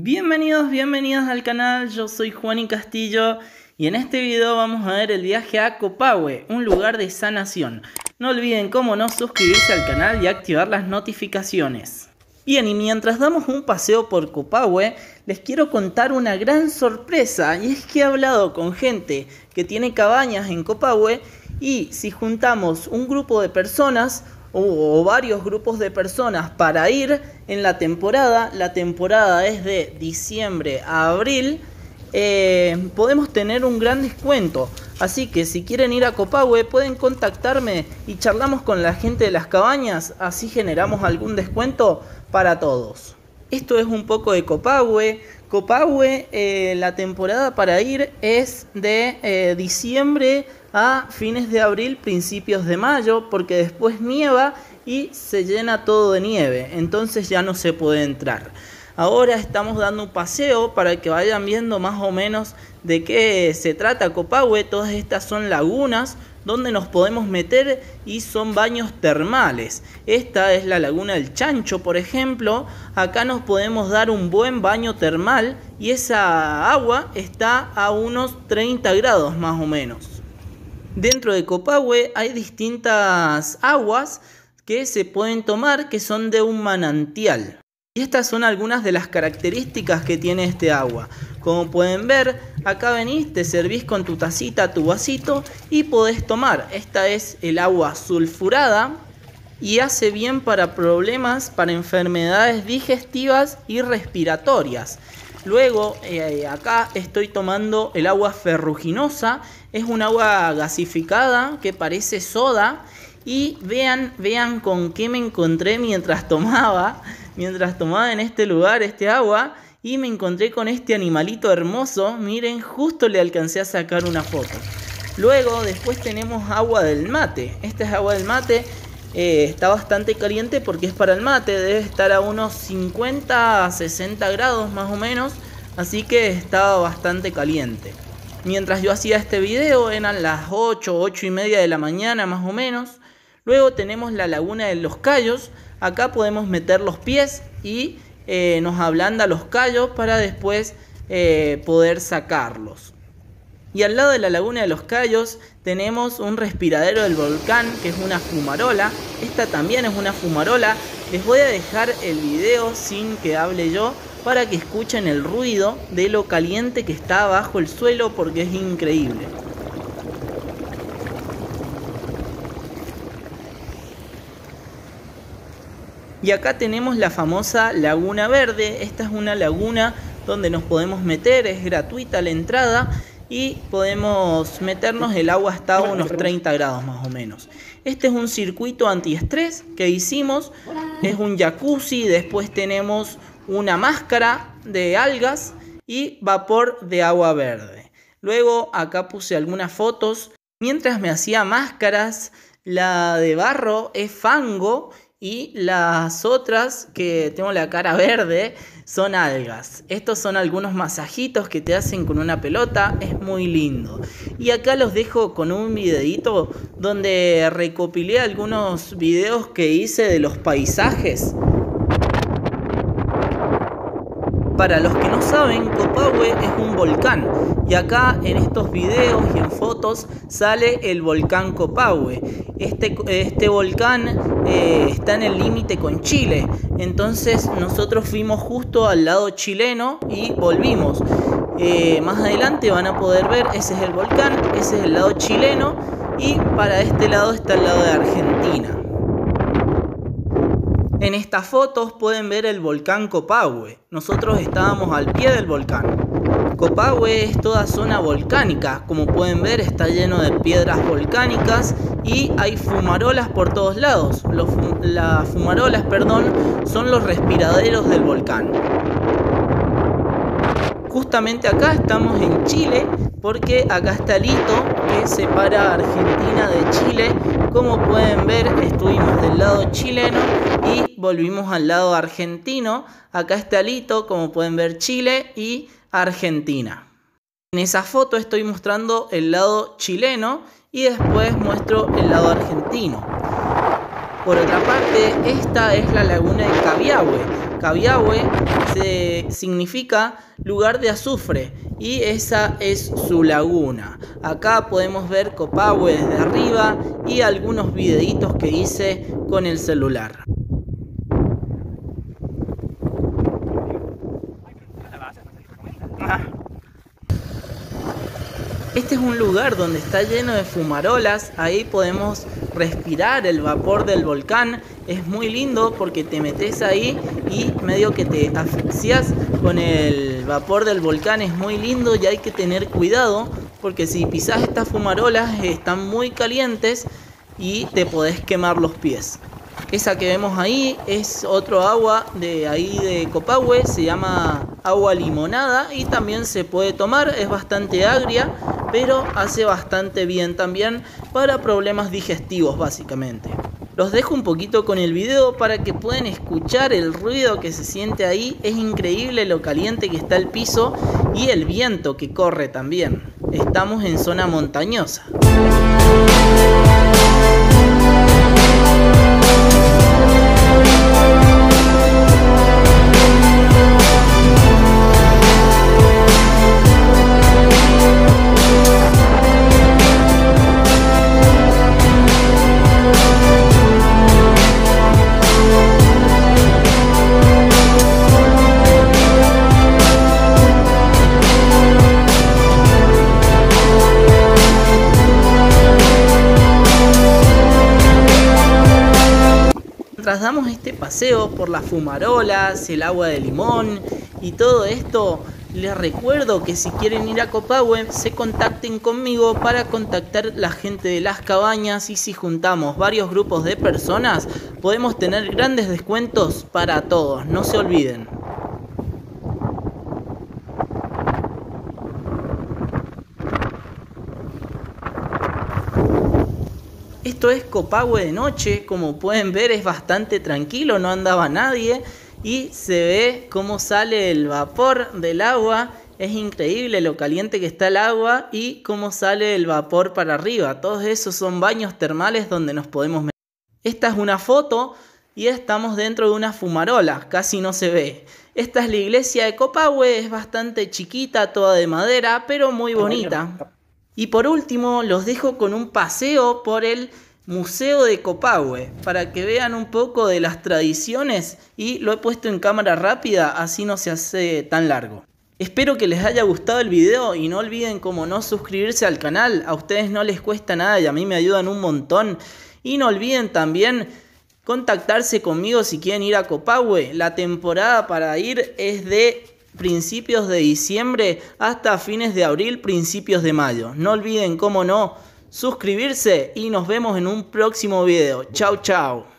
Bienvenidos al canal, yo soy Juani Castillo y en este video vamos a ver el viaje a Copahue, un lugar de sanación. No olviden, como no, suscribirse al canal y activar las notificaciones. Bien, y mientras damos un paseo por Copahue, les quiero contar una gran sorpresa, y es que he hablado con gente que tiene cabañas en Copahue, y si juntamos un grupo de personas o varios grupos de personas para ir en la temporada es de diciembre a abril, podemos tener un gran descuento. Así que si quieren ir a Copahue pueden contactarme y charlamos con la gente de las cabañas, así generamos algún descuento para todos. Esto es un poco de Copahue. Copahue, la temporada para ir es de diciembre a fines de abril, principios de mayo, porque después nieva y se llena todo de nieve, entonces ya no se puede entrar. Ahora estamos dando un paseo para que vayan viendo más o menos de qué se trata Copahue. Todas estas son lagunas donde nos podemos meter y son baños termales. Esta es la laguna del Chancho, por ejemplo. Acá nos podemos dar un buen baño termal y esa agua está a unos 30 grados más o menos. Dentro de Copahue hay distintas aguas que se pueden tomar, que son de un manantial. Y estas son algunas de las características que tiene este agua. Como pueden ver, acá venís, te servís con tu tacita, tu vasito y podés tomar. Esta es el agua sulfurada y hace bien para problemas, para enfermedades digestivas y respiratorias. Luego, acá estoy tomando el agua ferruginosa. Es un agua gasificada que parece soda. Y vean con qué me encontré mientras tomaba en este lugar este agua. Y me encontré con este animalito hermoso. Miren, justo le alcancé a sacar una foto. Luego, después tenemos agua del mate. Esta es agua del mate. Está bastante caliente porque es para el mate. Debe estar a unos 50 a 60 grados más o menos. Así que estaba bastante caliente. Mientras yo hacía este video eran las 8 y media de la mañana más o menos. Luego tenemos la laguna de los Cayos. Acá podemos meter los pies y nos ablanda los callos para después poder sacarlos. Y al lado de la laguna de los Cayos tenemos un respiradero del volcán, que es una fumarola. Esta también es una fumarola. Les voy a dejar el video sin que hable yo para que escuchen el ruido de lo caliente que está bajo el suelo, porque es increíble. Y acá tenemos la famosa Laguna Verde. Esta es una laguna donde nos podemos meter, es gratuita la entrada y podemos meternos, el agua está a unos 30 grados más o menos. Este es un circuito antiestrés que hicimos, es un jacuzzi, después tenemos una máscara de algas y vapor de agua verde. Luego acá puse algunas fotos mientras me hacía máscaras. La de barro es fango y las otras, que tengo la cara verde, son algas. Estos son algunos masajitos que te hacen con una pelota, es muy lindo. Y acá los dejo con un videito donde recopilé algunos videos que hice de los paisajes. Para los que no saben, Copahue es un volcán y acá en estos videos y en fotos sale el volcán Copahue. Este volcán está en el límite con Chile, entonces nosotros fuimos justo al lado chileno y volvimos. Más adelante van a poder ver, ese es el volcán, ese es el lado chileno y para este lado está el lado de Argentina. En estas fotos pueden ver el volcán Copahue. Nosotros estábamos al pie del volcán. Copahue es toda zona volcánica. Como pueden ver, está lleno de piedras volcánicas y hay fumarolas por todos lados. Las fumarolas, son los respiraderos del volcán. Justamente acá estamos en Chile, porque acá está el hito que separa a Argentina de Chile. Como pueden ver, estuvimos del lado chileno y volvimos al lado argentino. Acá está el hito, como pueden ver, Chile y Argentina. En esa foto estoy mostrando el lado chileno y después muestro el lado argentino. Por otra parte, esta es la laguna de Cabiahue. Cabiahue significa lugar de azufre y esa es su laguna. Acá podemos ver Copahue desde arriba y algunos videitos que hice con el celular. Este es un lugar donde está lleno de fumarolas, ahí podemos respirar el vapor del volcán. Es muy lindo porque te metes ahí y medio que te asfixias con el vapor del volcán. Es muy lindo y hay que tener cuidado porque si pisas estas fumarolas están muy calientes y te podés quemar los pies. Esa que vemos ahí es otro agua de ahí de Copahue, se llama agua limonada y también se puede tomar, es bastante agria, pero hace bastante bien también para problemas digestivos básicamente. Los dejo un poquito con el video para que puedan escuchar el ruido que se siente ahí. Es increíble lo caliente que está el piso y el viento que corre también. Estamos en zona montañosa. Mientras damos este paseo por las fumarolas, el agua de limón y todo esto, les recuerdo que si quieren ir a Copahue se contacten conmigo para contactar la gente de las cabañas y si juntamos varios grupos de personas podemos tener grandes descuentos para todos, no se olviden. Esto es Copahue de noche, como pueden ver es bastante tranquilo, no andaba nadie y se ve cómo sale el vapor del agua. Es increíble lo caliente que está el agua y cómo sale el vapor para arriba. Todos esos son baños termales donde nos podemos meter. Esta es una foto y estamos dentro de una fumarola, casi no se ve. Esta es la iglesia de Copahue, es bastante chiquita, toda de madera, pero muy bonita. Y por último los dejo con un paseo por el Museo de Copahue para que vean un poco de las tradiciones y lo he puesto en cámara rápida, así no se hace tan largo. Espero que les haya gustado el video y no olviden como no suscribirse al canal, a ustedes no les cuesta nada y a mí me ayudan un montón. Y no olviden también contactarse conmigo si quieren ir a Copahue. La temporada para ir es de principios de diciembre hasta fines de abril, principios de mayo. No olviden, como no, suscribirse y nos vemos en un próximo video. Chau, chau.